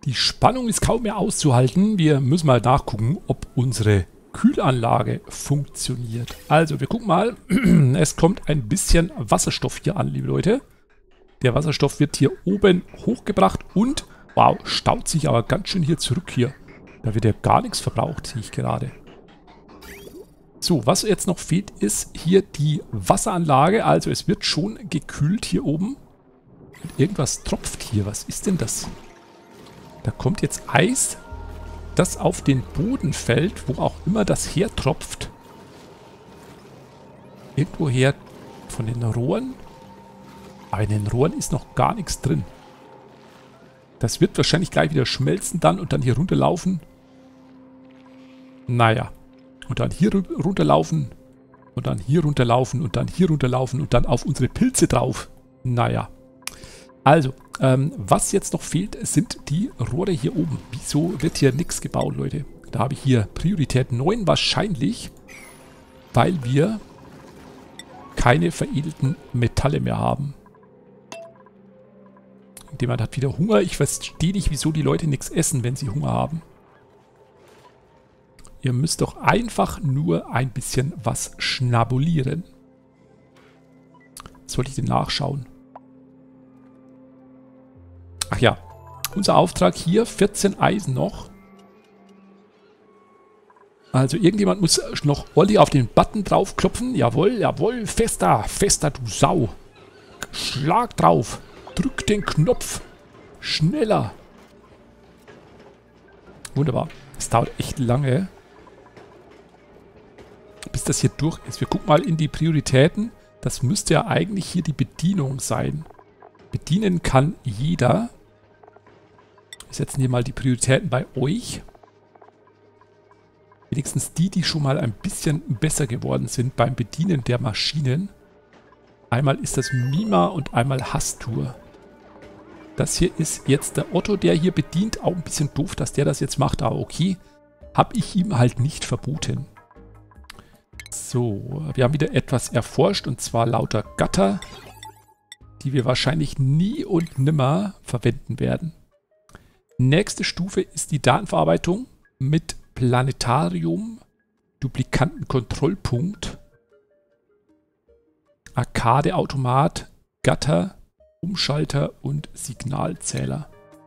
Die Spannung ist kaum mehr auszuhalten. Wir müssen mal nachgucken, ob unsere Kühlanlage funktioniert. Also, wir gucken mal. Es kommt ein bisschen Wasserstoff hier an, liebe Leute. Der Wasserstoff wird hier oben hochgebracht und, wow, staut sich aber ganz schön hier zurück hier. Da wird ja gar nichts verbraucht, sehe ich gerade. So, was jetzt noch fehlt, ist hier die Wasseranlage. Also, es wird schon gekühlt hier oben. Und irgendwas tropft hier. Was ist denn das? Da kommt jetzt Eis, das auf den Boden fällt, wo auch immer das hertropft. Irgendwoher von den Rohren. Aber in den Rohren ist noch gar nichts drin. Das wird wahrscheinlich gleich wieder schmelzen dann und dann hier runterlaufen. Naja. Und dann hier runterlaufen. Und dann hier runterlaufen. Und dann hier runterlaufen. Und dann auf unsere Pilze drauf. Naja. Also, was jetzt noch fehlt, sind die Rohre hier oben. Wieso wird hier nichts gebaut, Leute? Da habe ich hier Priorität 9 wahrscheinlich, weil wir keine veredelten Metalle mehr haben. Jemand hat wieder Hunger. Ich verstehe nicht, wieso die Leute nichts essen, wenn sie Hunger haben. Ihr müsst doch einfach nur ein bisschen was schnabulieren. Was wollte ich denn nachschauen? Ach ja, unser Auftrag hier, 14 Eisen noch. Also irgendjemand muss noch Olli auf den Button draufklopfen. Jawohl, jawohl, fester, fester, du Sau. Schlag drauf, drück den Knopf, schneller. Wunderbar, es dauert echt lange, bis das hier durch ist. Wir gucken mal in die Prioritäten. Das müsste ja eigentlich hier die Bedienung sein. Bedienen kann jeder. Wir setzen hier mal die Prioritäten bei euch. Wenigstens die, die schon mal ein bisschen besser geworden sind beim Bedienen der Maschinen. Einmal ist das Mima und einmal Hastur. Das hier ist jetzt der Otto, der hier bedient. Auch ein bisschen doof, dass der das jetzt macht, aber okay. Habe ich ihm halt nicht verboten. So, wir haben wieder etwas erforscht und zwar lauter Gatter, die wir wahrscheinlich nie und nimmer verwenden werden. Nächste Stufe ist die Datenverarbeitung mit Planetarium, Duplikantenkontrollpunkt, Arcade-Automat, Gatter, Umschalter und Signalzähler.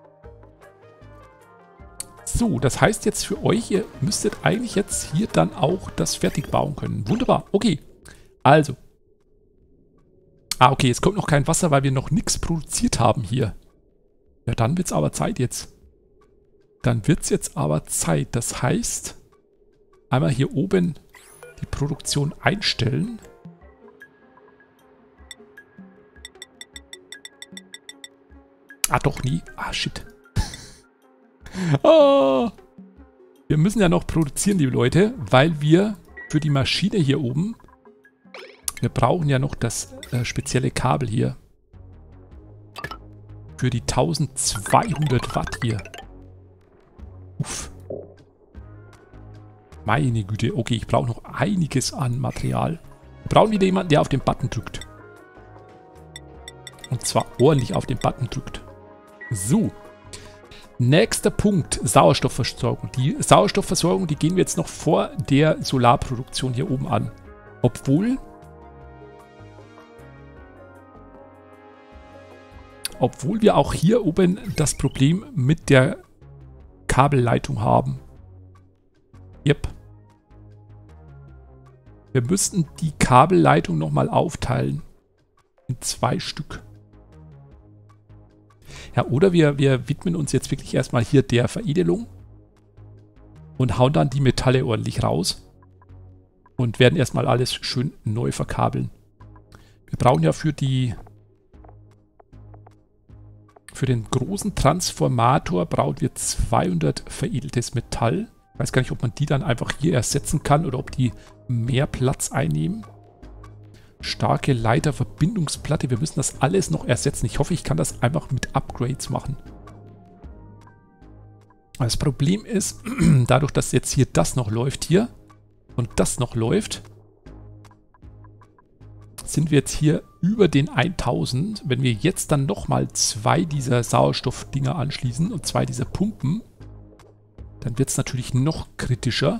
So, das heißt jetzt für euch, ihr müsstet eigentlich jetzt hier dann auch das fertig bauen können. Wunderbar, okay. Also. Okay, jetzt kommt noch kein Wasser, weil wir noch nichts produziert haben hier. Ja, dann wird es aber Zeit jetzt. Dann wird es jetzt aber Zeit. Das heißt, einmal hier oben die Produktion einstellen. Doch nie. Shit. Oh. Wir müssen ja noch produzieren, liebe Leute, weil wir für die Maschine hier oben, wir brauchen ja noch das spezielle Kabel hier. Für die 1200 Watt hier. Uff. Meine Güte. Okay, ich brauche noch einiges an Material. Wir brauchen wieder jemanden, der auf den Button drückt. Und zwar ordentlich auf den Button drückt. So. Nächster Punkt. Sauerstoffversorgung. Die Sauerstoffversorgung, die gehen wir jetzt noch vor der Solarproduktion hier oben an. Obwohl wir auch hier oben das Problem mit der Kabelleitung haben. Yep. Wir müssten die Kabelleitung nochmal aufteilen. In 2 Stück. Ja, oder wir widmen uns jetzt wirklich erstmal hier der Veredelung. Und hauen dann die Metalle ordentlich raus. Und werden erstmal alles schön neu verkabeln. Wir brauchen ja für den großen Transformator brauchen wir 200 veredeltes Metall. Ich weiß gar nicht, ob man die dann einfach hier ersetzen kann oder ob die mehr Platz einnehmen. Starke Leiterverbindungsplatte. Wir müssen das alles noch ersetzen. Ich hoffe, ich kann das einfach mit Upgrades machen. Das Problem ist, dadurch, dass jetzt hier das noch läuft hier und das noch läuft, sind wir jetzt hier über den 1000. Wenn wir jetzt dann nochmal 2 dieser Sauerstoffdinger anschließen und 2 dieser Pumpen, dann wird es natürlich noch kritischer.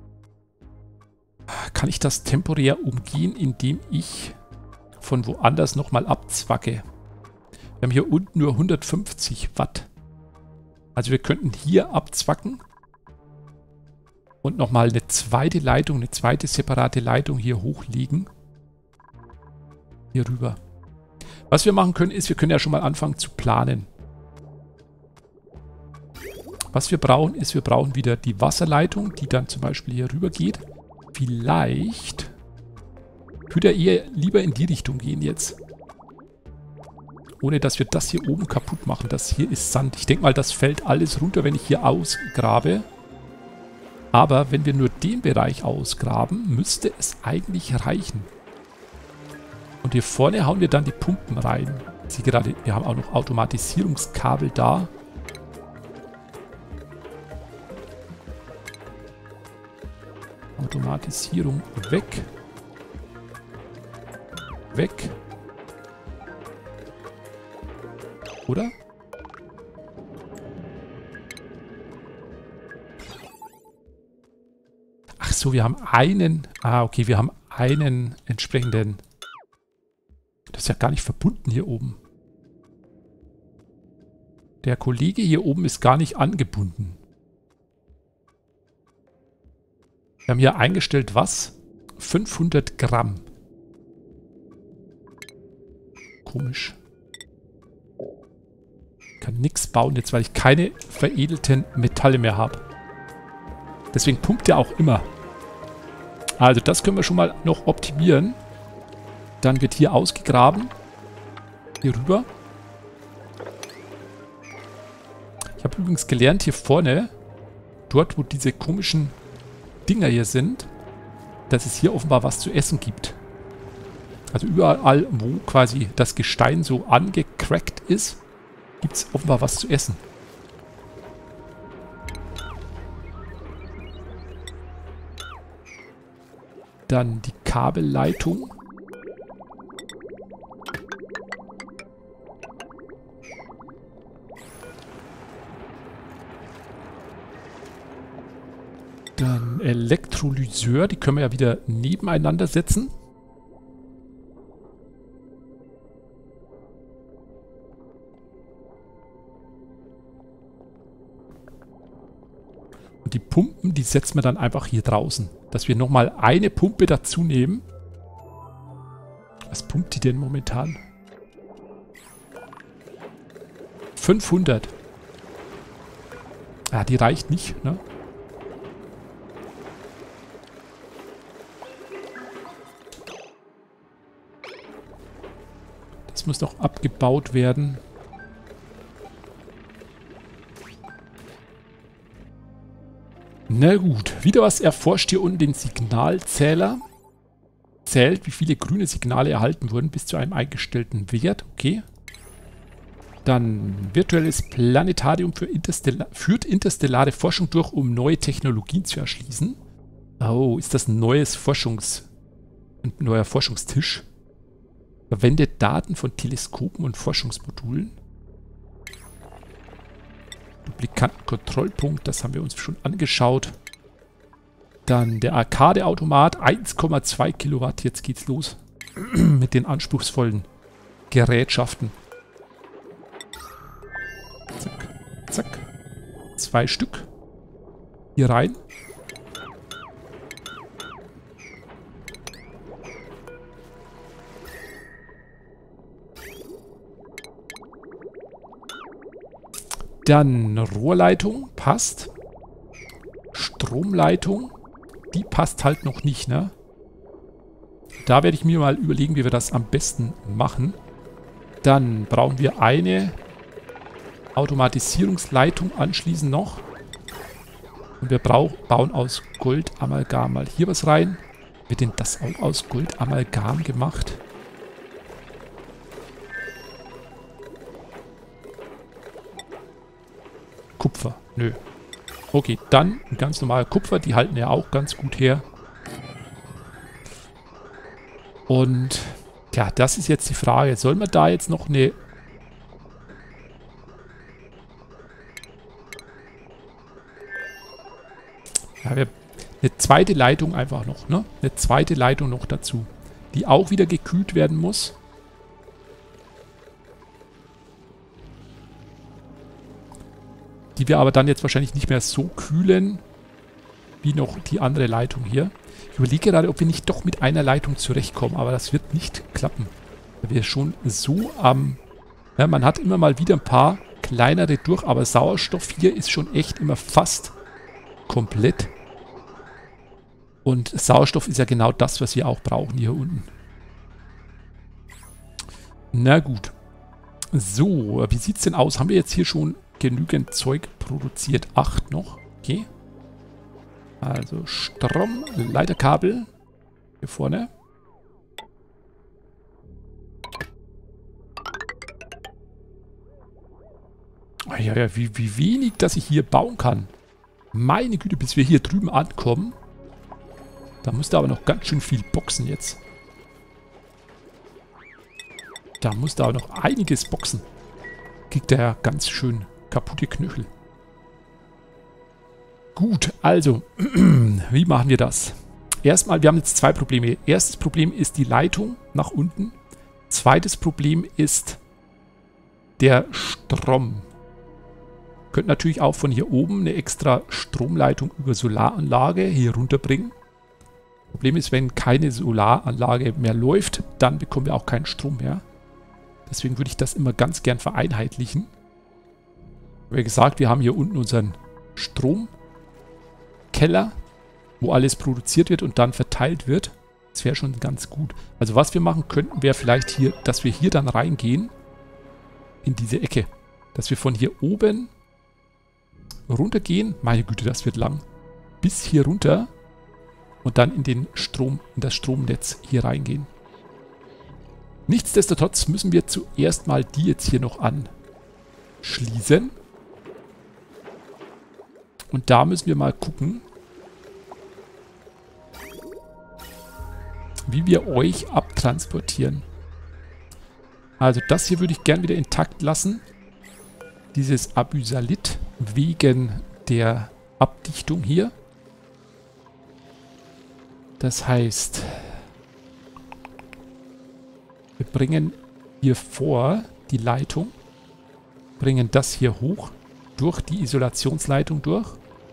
Kann ich das temporär umgehen, indem ich von woanders nochmal abzwacke? Wir haben hier unten nur 150 Watt. Also wir könnten hier abzwacken und nochmal eine zweite Leitung, eine zweite separate Leitung hier hochlegen. Hier rüber. Was wir machen können, ist, wir können ja schon mal anfangen zu planen. Was wir brauchen, ist, wir brauchen wieder die Wasserleitung, die dann zum Beispiel hier rüber geht. Vielleicht würde er eher lieber in die Richtung gehen jetzt. Ohne, dass wir das hier oben kaputt machen. Das hier ist Sand. Ich denke mal, das fällt alles runter, wenn ich hier ausgrabe. Aber wenn wir nur den Bereich ausgraben, müsste es eigentlich reichen. Und hier vorne hauen wir dann die Pumpen rein. Ich sehe gerade, wir haben auch noch Automatisierungskabel da. Automatisierung weg. Weg. Oder? Ach so, wir haben einen... Ah, okay, wir haben einen entsprechenden... Das ist ja gar nicht verbunden hier oben. Der Kollege hier oben ist gar nicht angebunden. Wir haben hier eingestellt, was? 500 Gramm. Komisch. Ich kann nichts bauen jetzt, weil ich keine veredelten Metalle mehr habe. Deswegen pumpt er auch immer. Also das können wir schon mal noch optimieren. Dann wird hier ausgegraben. Hier rüber. Ich habe übrigens gelernt, hier vorne, dort wo diese komischen Dinger hier sind, dass es hier offenbar was zu essen gibt. Also überall, wo quasi das Gestein so angecrackt ist, gibt es offenbar was zu essen. Dann die Kabelleitung. Dann Elektrolyseur, die können wir ja wieder nebeneinander setzen. Und die Pumpen, die setzen wir dann einfach hier draußen. Dass wir nochmal eine Pumpe dazu nehmen. Was pumpt die denn momentan? 500. Ja, die reicht nicht, ne? Das muss noch abgebaut werden. Na gut, wieder was erforscht hier unten den Signalzähler. Zählt, wie viele grüne Signale erhalten wurden bis zu einem eingestellten Wert. Okay. Dann virtuelles Planetarium führt interstellare Forschung durch, um neue Technologien zu erschließen. Oh, ist das ein neuer Forschungstisch? Verwendet Daten von Teleskopen und Forschungsmodulen. Duplikantenkontrollpunkt, das haben wir uns schon angeschaut. Dann der Arcade-Automat, 1,2 Kilowatt. Jetzt geht's los mit den anspruchsvollen Gerätschaften. Zack, zack. 2 Stück. Hier rein. Dann Rohrleitung, passt. Stromleitung, die passt halt noch nicht, ne? Da werde ich mir mal überlegen, wie wir das am besten machen. Dann brauchen wir eine Automatisierungsleitung anschließend noch. Und wir bauen aus Goldamalgam mal hier was rein. Wird denn das auch aus Goldamalgam gemacht? Kupfer. Nö. Okay, dann ein ganz normaler Kupfer. Die halten ja auch ganz gut her. Und Ja, das ist jetzt die Frage. Sollen wir da jetzt noch eine... Ja, eine zweite Leitung einfach noch, ne? Eine zweite Leitung noch dazu, die auch wieder gekühlt werden muss. Die wir aber dann jetzt wahrscheinlich nicht mehr so kühlen, wie noch die andere Leitung hier. Ich überlege gerade, ob wir nicht doch mit einer Leitung zurechtkommen, aber das wird nicht klappen. Weil wir schon so am... Ja, man hat immer mal wieder ein paar kleinere durch, aber Sauerstoff hier ist schon echt immer fast komplett. Und Sauerstoff ist ja genau das, was wir auch brauchen hier unten. Na gut. So, wie sieht es denn aus? Haben wir jetzt hier schon genügend Zeug produziert? 8 noch. Okay. Also Strom, Leiterkabel. Hier vorne. Ja, wie wenig, dass ich hier bauen kann. Meine Güte, bis wir hier drüben ankommen. Da musste aber noch ganz schön viel boxen jetzt. Da musste aber noch einiges boxen. Kriegt er ja ganz schön kaputte Knöchel. Gut, also, wie machen wir das? Erstmal, wir haben jetzt 2 Probleme. Erstes Problem ist die Leitung nach unten. Zweites Problem ist der Strom. Könnt natürlich auch von hier oben eine extra Stromleitung über Solaranlage hier runterbringen. Problem ist, wenn keine Solaranlage mehr läuft, dann bekommen wir auch keinen Strom mehr. Deswegen würde ich das immer ganz gern vereinheitlichen. Wie gesagt, wir haben hier unten unseren Stromkeller, wo alles produziert wird und dann verteilt wird. Das wäre schon ganz gut. Also was wir machen könnten, wäre vielleicht hier, dass wir hier dann reingehen in diese Ecke. Dass wir von hier oben runtergehen. Meine Güte, das wird lang. Bis hier runter und dann in den Strom, in das Stromnetz hier reingehen. Nichtsdestotrotz müssen wir zuerst mal die jetzt hier noch anschließen. Und da müssen wir mal gucken, wie wir euch abtransportieren. Also das hier würde ich gern wieder intakt lassen. Dieses Abysalit wegen der Abdichtung hier. Das heißt, wir bringen hier vor die Leitung, bringen das hier hoch, durch die Isolationsleitung durch.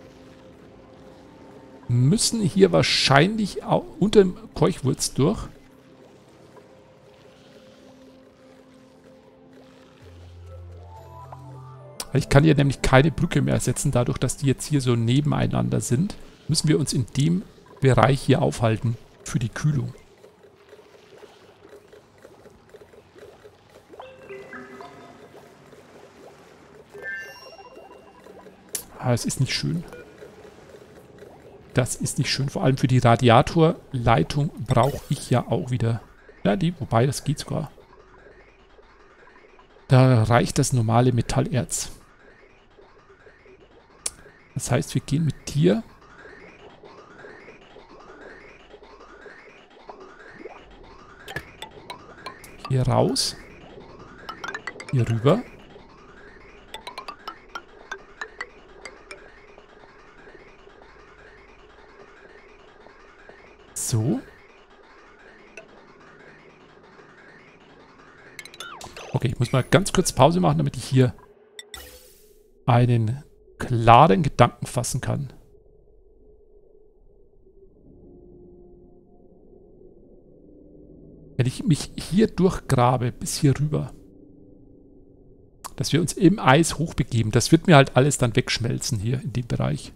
Müssen hier wahrscheinlich auch unter dem Keuchwurz durch. Ich kann hier nämlich keine Brücke mehr setzen, dadurch, dass die jetzt hier so nebeneinander sind. Müssen wir uns in dem Bereich hier aufhalten für die Kühlung. Aber es ist nicht schön. Das ist nicht schön. Vor allem für die Radiatorleitung brauche ich ja auch wieder. Ja, wobei, das geht sogar. Da reicht das normale Metallerz. Das heißt, wir gehen mit dir hier raus. Hier rüber. So. Okay, ich muss mal ganz kurz Pause machen, damit ich hier einen klaren Gedanken fassen kann. Wenn ich mich hier durchgrabe, bis hier rüber, dass wir uns im Eis hochbegeben, das wird mir halt alles dann wegschmelzen hier in dem Bereich.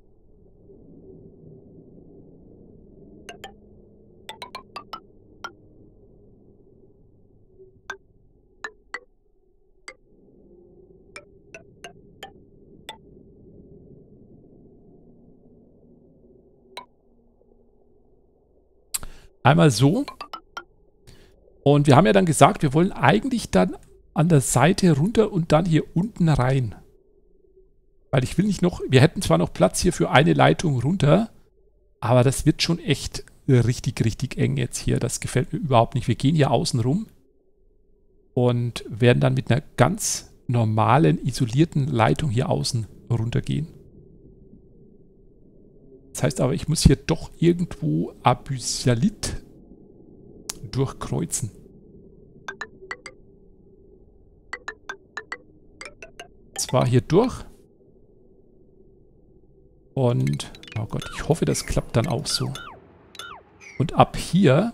Einmal so. Und wir haben ja dann gesagt, wir wollen eigentlich dann an der Seite runter und dann hier unten rein. Weil ich will nicht noch, wir hätten zwar noch Platz hier für eine Leitung runter, aber das wird schon echt richtig, richtig eng jetzt hier. Das gefällt mir überhaupt nicht. Wir gehen hier außen rum und werden dann mit einer ganz normalen, isolierten Leitung hier außen runtergehen. Das heißt aber, ich muss hier doch irgendwo Abyssalit durchkreuzen. Zwar hier durch. Und, oh Gott, ich hoffe, das klappt dann auch so. Und ab hier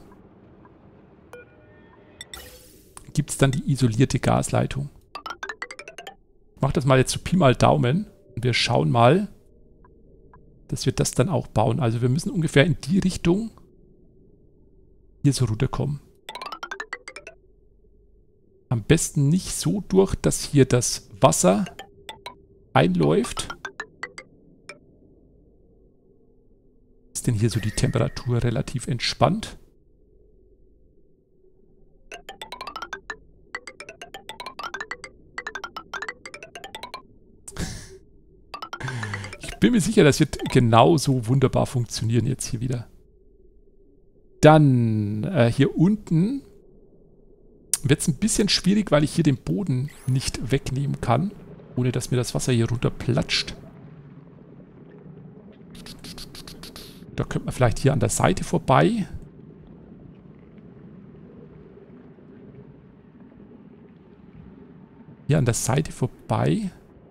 gibt es dann die isolierte Gasleitung. Ich mache das mal jetzt so Pi mal Daumen. Und wir schauen mal, dass wir das dann auch bauen. Also wir müssen ungefähr in die Richtung hier so runterkommen. Am besten nicht so durch, dass hier das Wasser einläuft. Ist denn hier so die Temperatur relativ entspannt? Ich bin mir sicher, das wird genauso wunderbar funktionieren jetzt hier wieder. Dann hier unten wird es ein bisschen schwierig, weil ich hier den Boden nicht wegnehmen kann, ohne dass mir das Wasser hier runter platscht. Da könnte man vielleicht hier an der Seite vorbei. Hier an der Seite vorbei.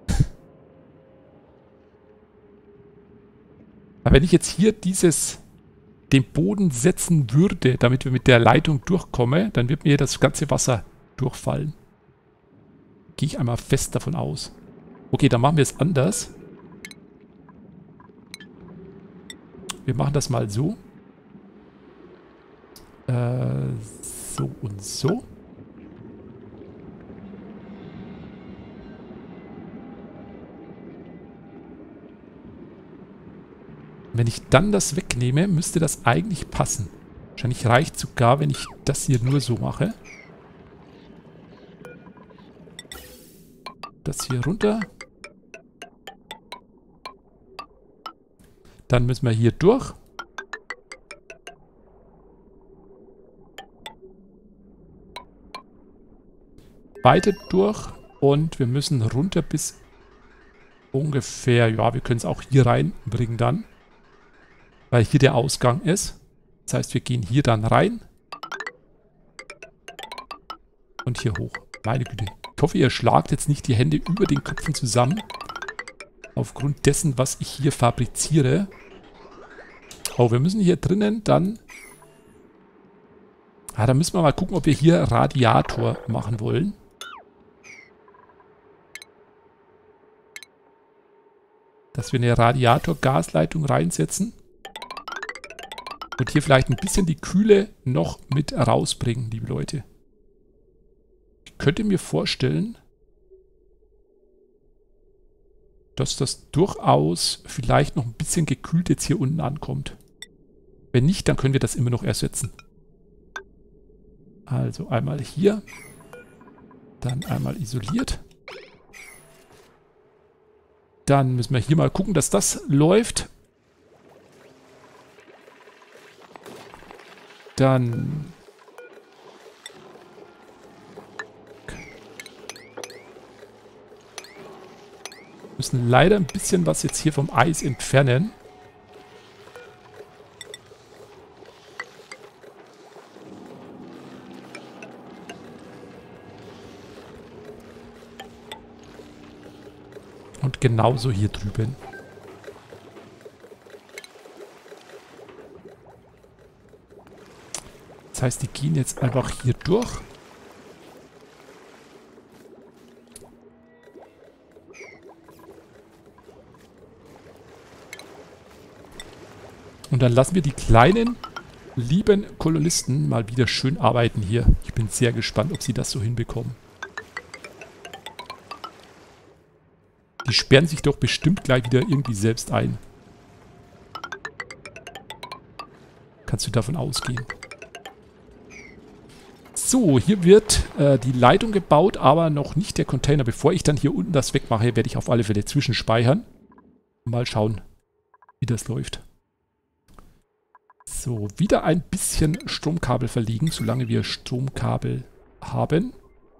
Aber wenn ich jetzt hier den Boden setzen würde, damit wir mit der Leitung durchkommen, dann wird mir hier das ganze Wasser durchfallen. Gehe ich einmal fest davon aus. Okay, dann machen wir es anders. Wir machen das mal so. So und so. Wenn ich dann das wegnehme, müsste das eigentlich passen. Wahrscheinlich reicht sogar, wenn ich das hier nur so mache. Das hier runter. Dann müssen wir hier durch. Weiter durch. Und wir müssen runter bis ungefähr, ja, wir können es auch hier reinbringen dann. Weil hier der Ausgang ist. Das heißt, wir gehen hier dann rein. Und hier hoch. Meine Güte. Ich hoffe, ihr schlagt jetzt nicht die Hände über den Köpfen zusammen. Aufgrund dessen, was ich hier fabriziere. Oh, wir müssen hier drinnen dann... Ah, da müssen wir mal gucken, ob wir hier Radiator machen wollen. Dass wir eine Radiator-Gasleitung reinsetzen. Und hier vielleicht ein bisschen die Kühle noch mit rausbringen, liebe Leute. Ich könnte mir vorstellen, dass das durchaus vielleicht noch ein bisschen gekühlt jetzt hier unten ankommt. Wenn nicht, dann können wir das immer noch ersetzen. Also einmal hier, dann einmal isoliert. Dann müssen wir hier mal gucken, dass das läuft. Dann müssen leider ein bisschen was jetzt hier vom Eis entfernen. Und genauso hier drüben. Das heißt, die gehen jetzt einfach hier durch. Und dann lassen wir die kleinen, lieben Kolonisten mal wieder schön arbeiten hier. Ich bin sehr gespannt, ob sie das so hinbekommen. Die sperren sich doch bestimmt gleich wieder irgendwie selbst ein. Kannst du davon ausgehen. So, hier wird die Leitung gebaut, aber noch nicht der Container. Bevor ich dann hier unten das wegmache, werde ich auf alle Fälle zwischenspeichern. Mal schauen, wie das läuft. So, wieder ein bisschen Stromkabel verlegen, solange wir Stromkabel haben.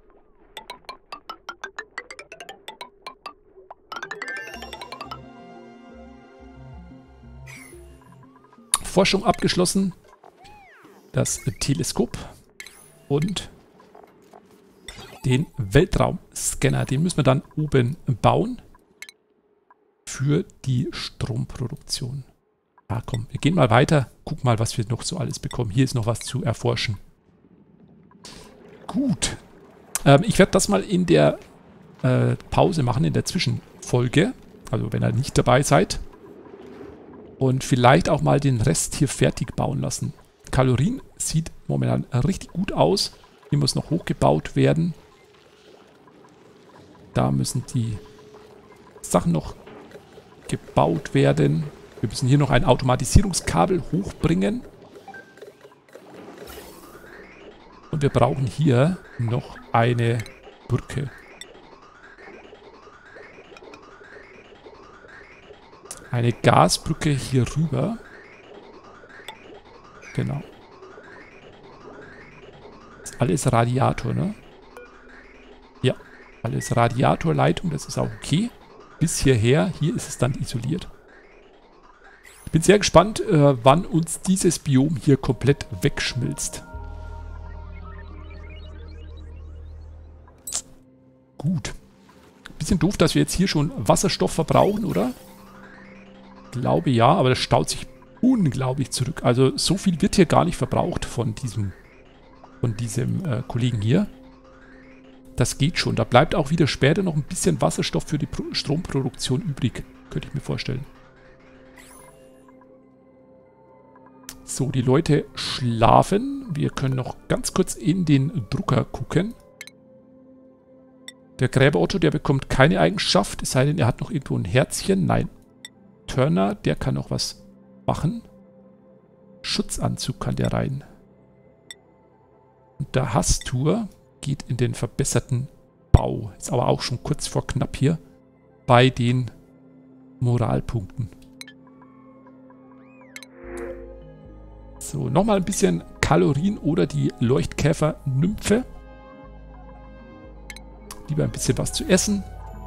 Forschung abgeschlossen. Das Teleskop und den Weltraumscanner. Den müssen wir dann oben bauen für die Stromproduktion. Ah, komm, wir gehen mal weiter. Guck mal, was wir noch so alles bekommen. Hier ist noch was zu erforschen. Gut. Ich werde das mal in der Pause machen, in der Zwischenfolge. Also wenn ihr nicht dabei seid. Und vielleicht auch mal den Rest hier fertig bauen lassen. Kalorien sieht momentan richtig gut aus. Hier muss noch hochgebaut werden. Da müssen die Sachen noch gebaut werden. Wir müssen hier noch ein Automatisierungskabel hochbringen. Und wir brauchen hier noch eine Brücke. Eine Gasbrücke hier rüber. Genau. Das ist alles Radiator, ne? Ja, alles Radiatorleitung, das ist auch okay. Bis hierher, hier ist es dann isoliert. Ich bin sehr gespannt, wann uns dieses Biom hier komplett wegschmilzt. Gut. Bisschen doof, dass wir jetzt hier schon Wasserstoff verbrauchen, oder? Ich glaube ja, aber das staut sich unglaublich zurück. Also so viel wird hier gar nicht verbraucht von diesem Kollegen hier. Das geht schon. Da bleibt auch wieder später noch ein bisschen Wasserstoff für die Stromproduktion übrig. Könnte ich mir vorstellen. So, die Leute schlafen. Wir können noch ganz kurz in den Drucker gucken. Der Gräber-Otto, der bekommt keine Eigenschaft, es sei denn, er hat noch irgendwo ein Herzchen. Nein. Turner, der kann noch was machen. Schutzanzug kann der rein. Und der Hastur geht in den verbesserten Bau. Ist aber auch schon kurz vor knapp hier bei den Moralpunkten. So, nochmal ein bisschen Kalorien oder die Leuchtkäfer-Nymphe. Lieber ein bisschen was zu essen.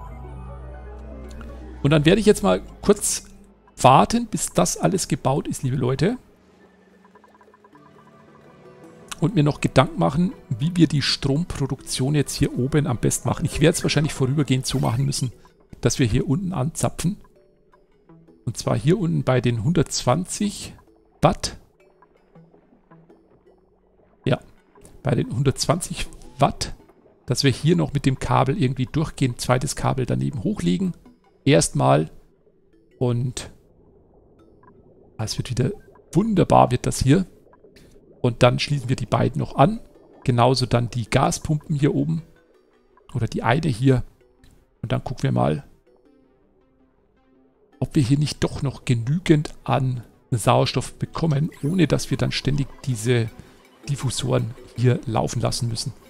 Und dann werde ich jetzt mal kurz warten, bis das alles gebaut ist, liebe Leute. Und mir noch Gedanken machen, wie wir die Stromproduktion jetzt hier oben am besten machen. Ich werde es wahrscheinlich vorübergehend so machen müssen, dass wir hier unten anzapfen. Und zwar hier unten bei den 120 Watt. Ja, bei den 120 Watt. Dass wir hier noch mit dem Kabel irgendwie durchgehend zweites Kabel daneben hochlegen. Erstmal. Und es wird wieder wunderbar, wird das hier. Und dann schließen wir die beiden noch an. Genauso dann die Gaspumpen hier oben. Oder die eine hier. Und dann gucken wir mal, ob wir hier nicht doch noch genügend an Sauerstoff bekommen, ohne dass wir dann ständig diese Diffusoren hier laufen lassen müssen.